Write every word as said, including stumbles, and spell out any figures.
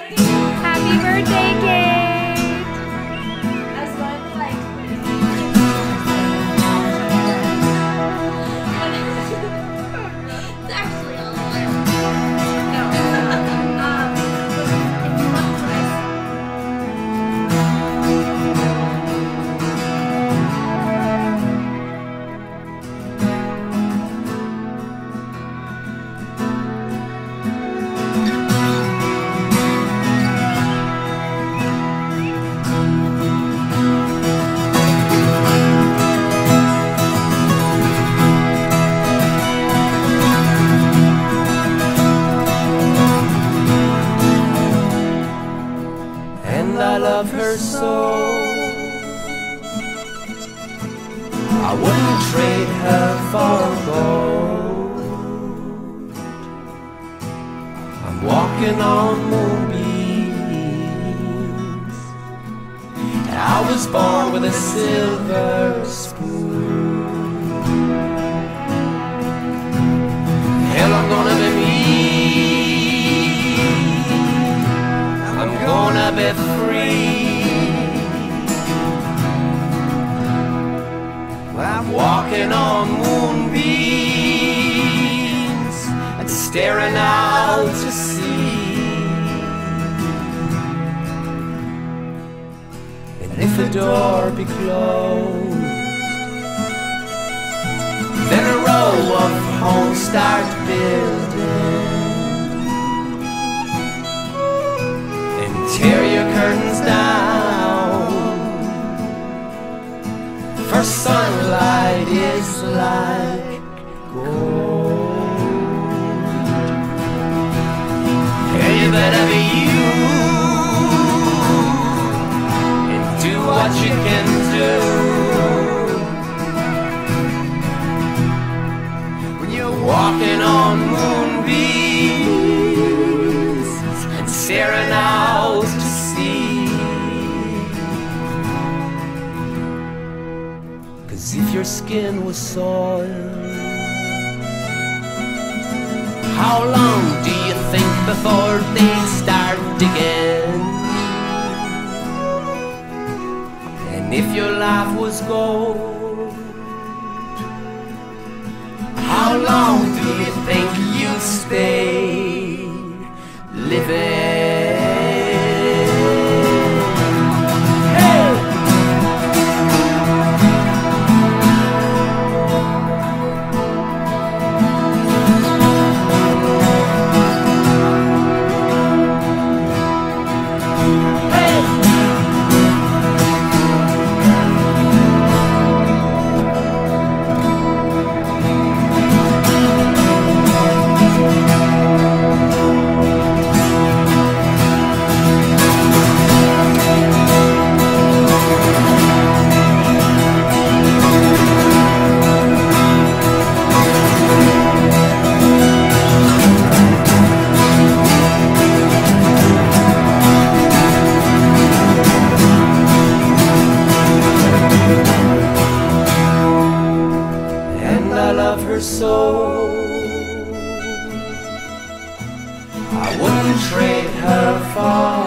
Happy birthday, Kate! As one like it's actually all right. No. um, it's one price. I love her so, I wouldn't trade her for gold. I'm walking on moonbeams. I was born with a silver spoon. Hell, I'm gonna be me. I'm gonna be free. I'm walking on moonbeams and staring out to sea. And if a door be closed, then a row of homes start building. Tear your curtains down, for sunlight is like gold. And you better be you and do what you can do when you're walking on moonbeams and staring out to sea. 'Cause if your skin was soiled, how long do you think before they'd start digging? And if your life was gold, how long do you think you'd stay living? So I wouldn't trade her for